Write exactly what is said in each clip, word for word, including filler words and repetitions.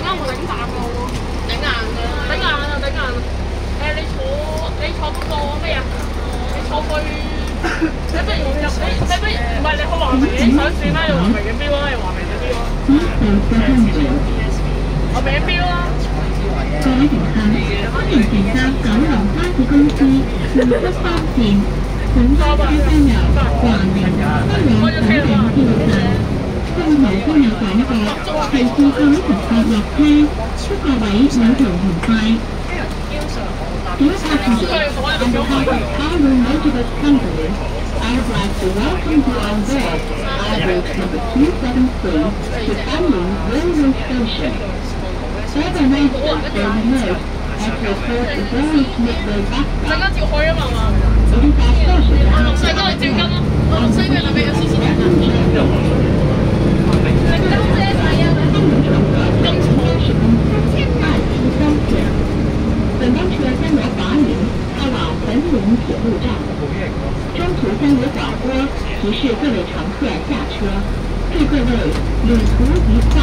啱我頂硬嘅喎，頂硬嘅，頂硬啊頂硬！誒你坐你坐嗰個咩啊？你坐去你不如入你你不如唔係你去華明嘅上市咩？你華明嘅標啊，你華明嘅標啊！我名標啊！ 各位乘客，歡迎乘搭九龍巴士公司富北方線本班車將由華明、西洋等地票站。信號先有廣播，提示各位乘客落車，祝各位旅途愉快。Dear passengers, on behalf of Cargo Multibus Company, I would like to welcome you on board Airbus number two seven three to Banning Railway Station. Further maintenance will be made as we approach the various midway backstop. 大家照開啊嘛嘛！ It is our pleasure to 我落 have 西嗰度照跟咯，我落西嗰度俾個司機睇下。本班车将由华明开往汾宁铁路站，中途将有广播提示各位乘客下车，祝各位旅途愉快。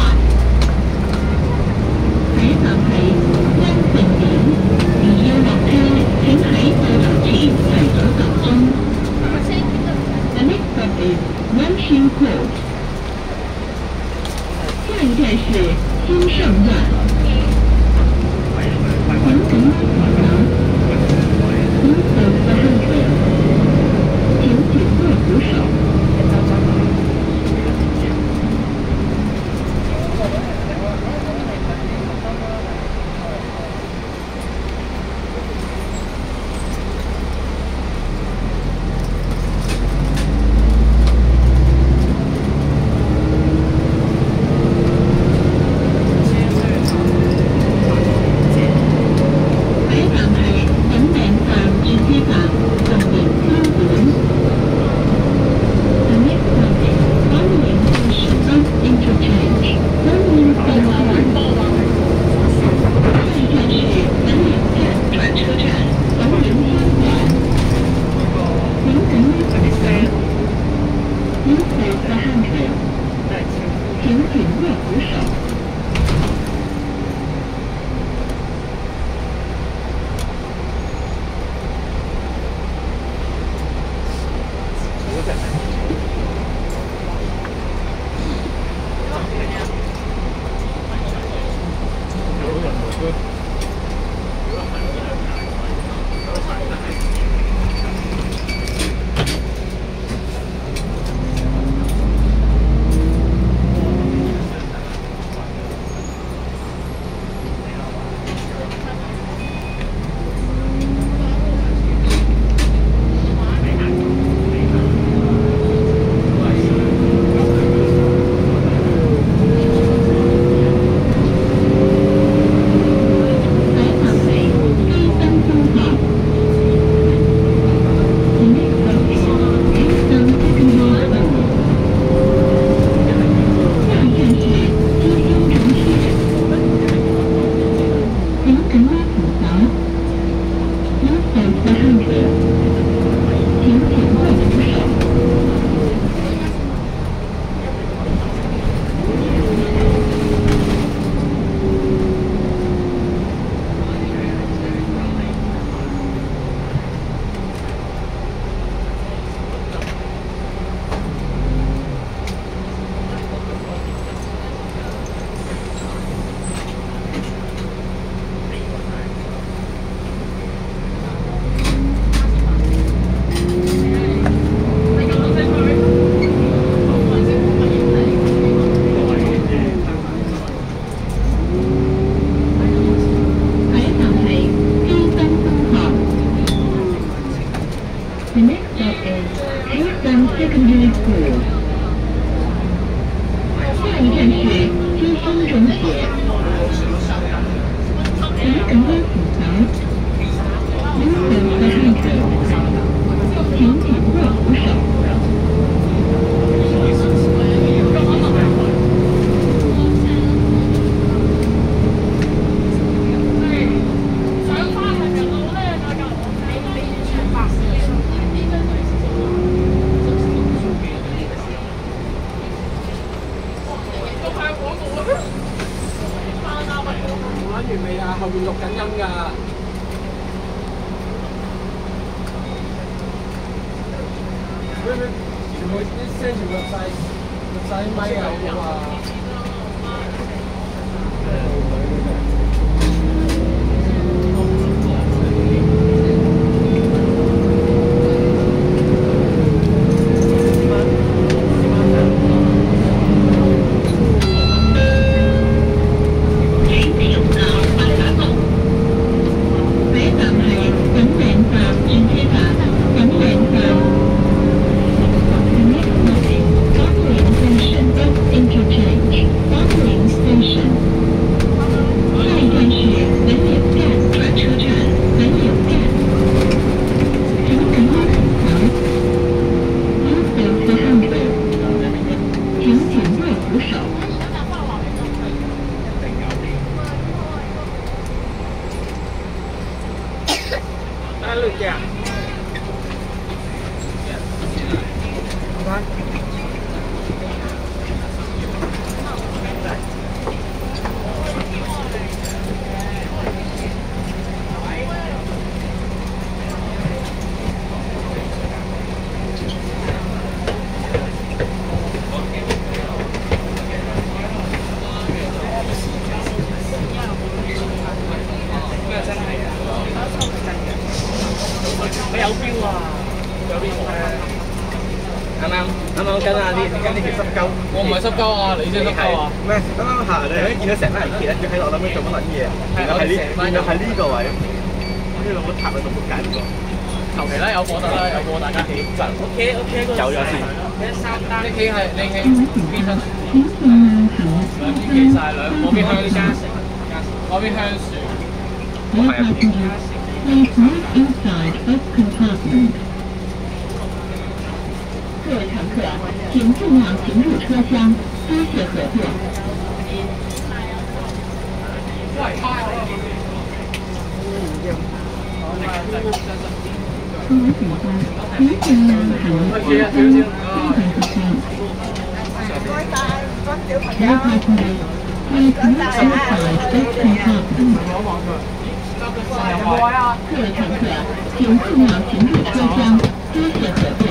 喺站係安定點，而要落車請喺到站前提早夠鐘。The next stop is Nanshan Court。下一站是金盛苑。请紧握扶手，扶手和后腿，请紧握扶手。 完未啊？後面錄緊音㗎。喂喂，全部啲聲全部入晒入晒咪啊！我話。 咩？啱啱行嚟，見到成班人企咧，喺度諗緊做乜撚嘢？原來係呢，原來係呢個位。呢兩個塔喺度冇揀過。求其啦，有貨得啦，有貨大家企。O K O K， 有咗先。你企係你企邊分？兩邊企晒兩，嗰邊香樹，嗰邊香樹。我係入邊。 各位乘客，请尽量停入车厢，多谢合作。各位乘客，请尽量停入车厢，多谢合作。All passengers, please move outside this compartment. 各位乘客，请尽量停入车厢，多谢合作。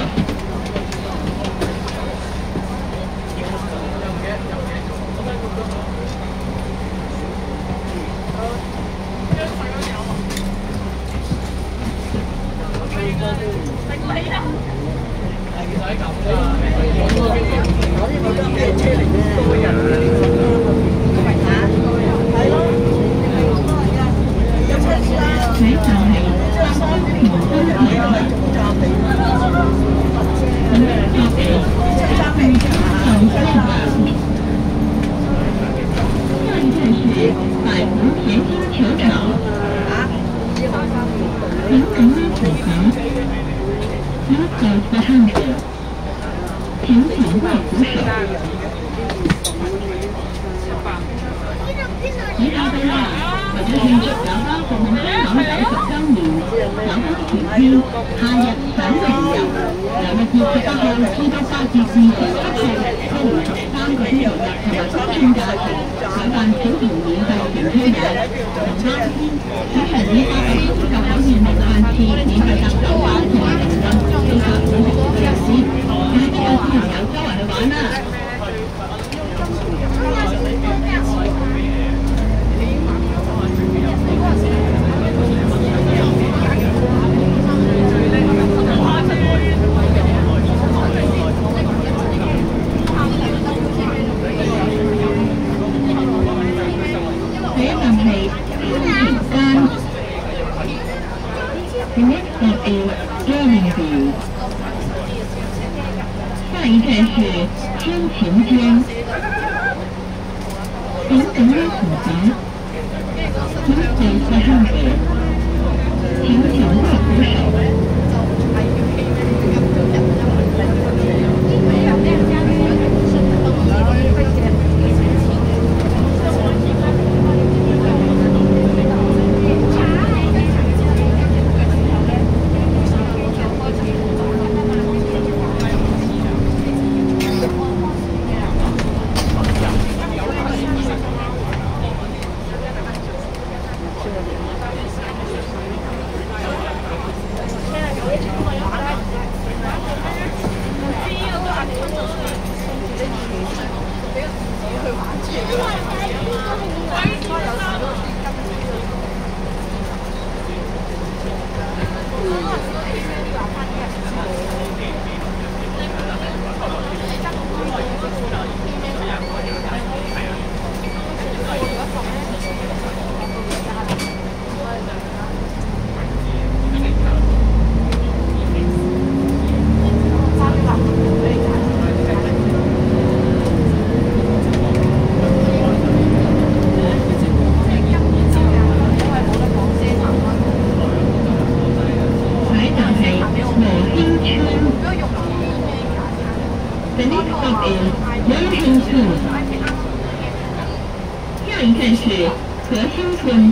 一站是和生村，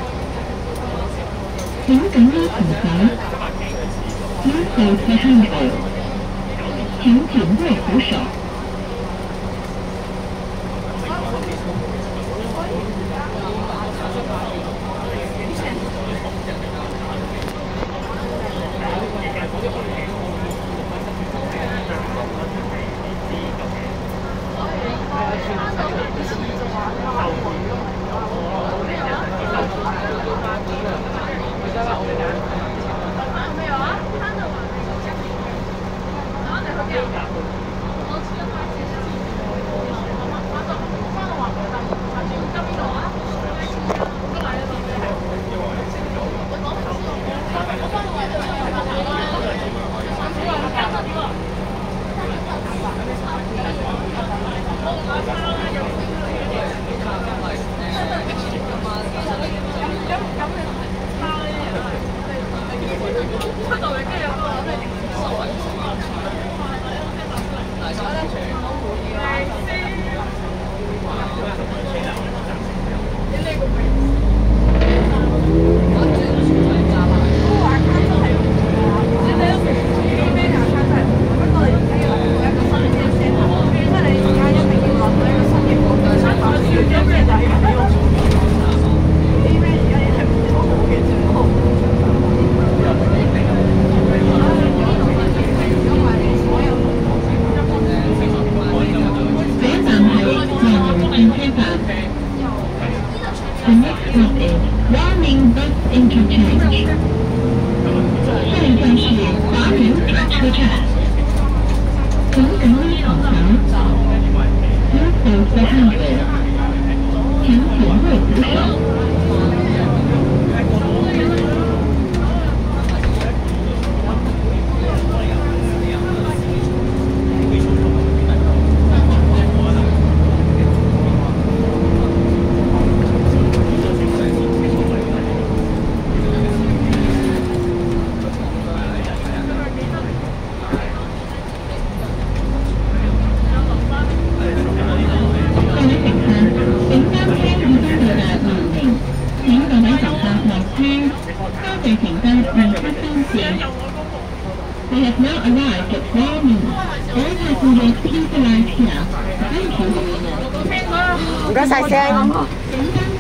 请等你请房。Please hold the handrail， 请紧握扶手。 唔該晒聲。